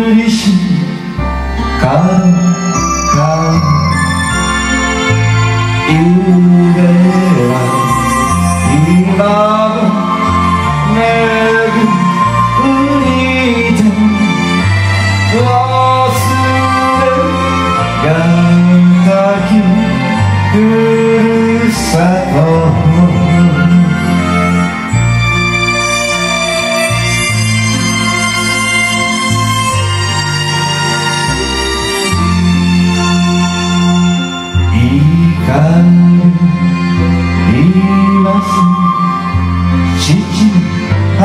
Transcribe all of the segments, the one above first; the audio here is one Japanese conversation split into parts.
りしか夢は今も巡りて忘れがたきふるさと帰ります父母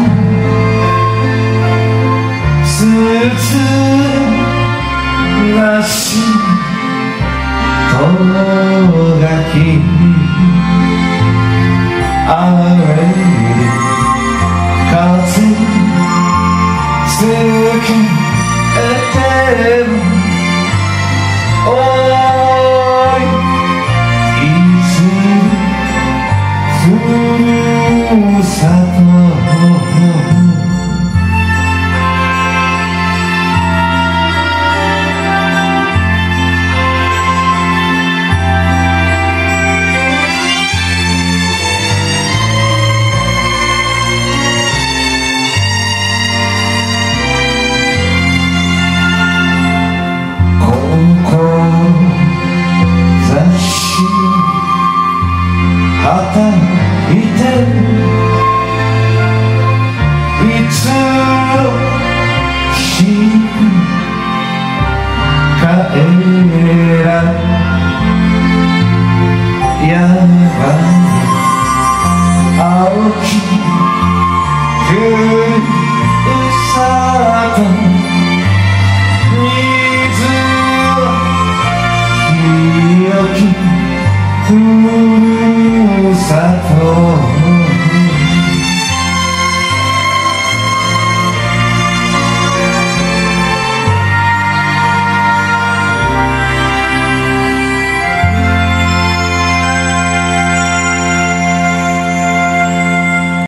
つつらしとがきあれ風つけてもふるさと働いていつの日か帰らやばい青きふるさと